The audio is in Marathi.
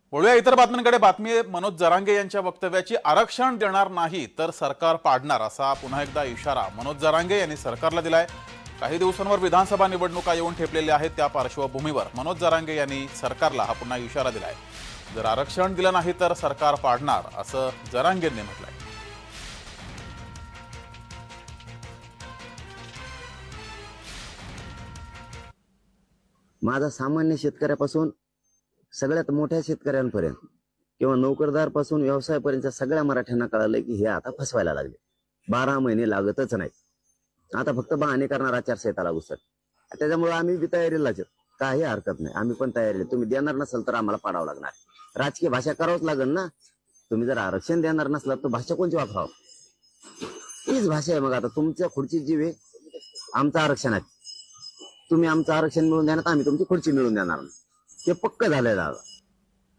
वळूया इतर बातम्यांकडे. बातमी आहे मनोज जरांगे यांच्या वक्तव्याची. आरक्षण देणार नाही तर सरकार पाडणार असा पुन्हा एकदा इशारा मनोज जरांगे यांनी सरकारला दिलाय. काही दिवसांवर विधानसभा निवडणुका येऊन ठेपलेल्या आहेत. त्या पार्श्वभूमीवर मनोज जरांगे यांनी सरकारला हा पुन्हा इशारा दिलाय. जर आरक्षण दिलं नाही तर सरकार पाडणार असं जरांगेंनी म्हटलंय. माझा सामान्य शेतकऱ्यापासून सगळ्यात मोठ्या शेतकऱ्यांपर्यंत किंवा नोकरदार पासून व्यवसायापर्यंत सगळ्या मराठ्यांना कळालंय की हे आता फसवायला लागले. 12 महिने लागतच नाही. आता फक्त बहाणे करणार आचारसंहिता लागू सर. त्याच्यामुळे आम्ही बी तयारीलाच काही हरकत नाही. आम्ही पण तयारी. तुम्ही देणार नसाल तर आम्हाला पाडावं लागणार. राजकीय भाषा करावंच लागेल ना. तुम्ही जर आरक्षण देणार नसलात तर भाषा कोणची वापरावं? हीच भाषा आहे. मग आता तुमच्या खुर्ची जीव आहे, आमचं आरक्षण आहे. तुम्ही आमचं आरक्षण मिळवून देणार, आम्ही तुमची खुर्ची मिळवून देणार. ते पक्क झालंय दादा.